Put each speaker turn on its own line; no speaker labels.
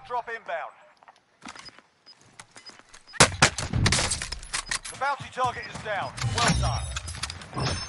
drop inbound. The bounty target is down. Well done.